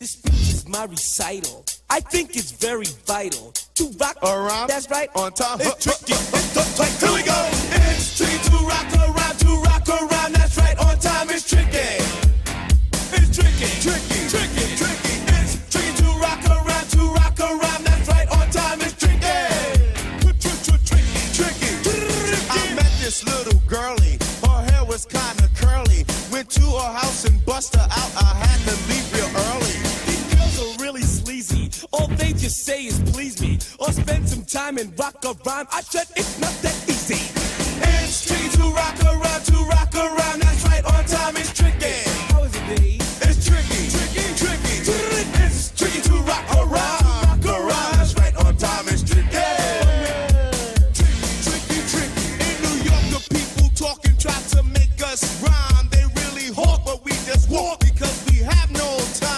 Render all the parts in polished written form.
This speech is my recital. I think it's very vital to rock around. That's right. On time. It's tricky. It's like, here we go. It's tricky to rock around. To rock around. That's right. On time. It's tricky. It's tricky. Tricky. Tricky. Tricky. It's tricky to rock around. To rock around. That's right. On time. It's tricky. Tricky. I met this little girlie. Her hair was kinda curly. Went to her house and bust her out. I had to leave real early. Really sleazy. All they just say is please me or spend some time and rock a rhyme. I said it's not that easy. It's tricky to rock around, to rock around. That's right, on time it's tricky. How is it, B? It's tricky, tricky, tricky. It's tricky to rock around, rock around. That's right, on time it's tricky. Tricky, tricky, tricky. In New York, the people talking try to make us rhyme. They really hawk, but we just walk because we have no time.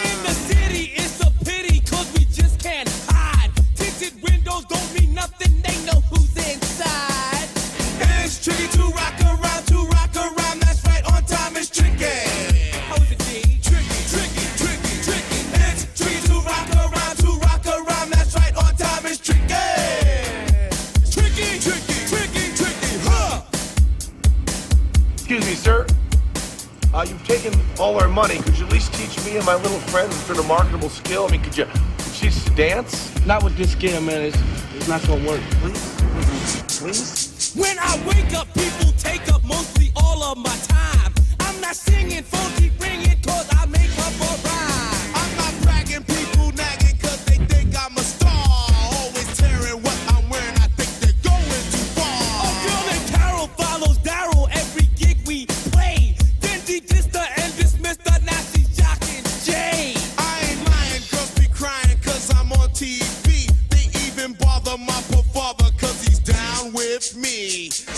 Don't mean nothing, they know who's inside. It's tricky to rock around, that's right, on time it's tricky. How is it, D? Tricky, tricky, tricky, tricky. It's tricky to rock around, that's right, on time it's tricky. Tricky, tricky, tricky, tricky, huh? Excuse me, sir. You've taken all our money. Could you at least teach me and my little friend this sort of marketable skill? I mean, could you teach us to dance? Not with this gear, man. It's not gonna work. Please? When I wake up, people take up mostly all of my time. I'm not singing, phone keep ringing, cause I make up a rhyme. I'm not bragging, people nagging, cause they think I'm a star. Always tearing what I'm wearing, I think they're going too far. A girl named Carol follows Daryl every gig we play. Then she dissed her and dismissed her, now she's jocking Jay. I ain't lying, girls be crying, cause I'm on TV. They even bother my poor father, cause he's down with me.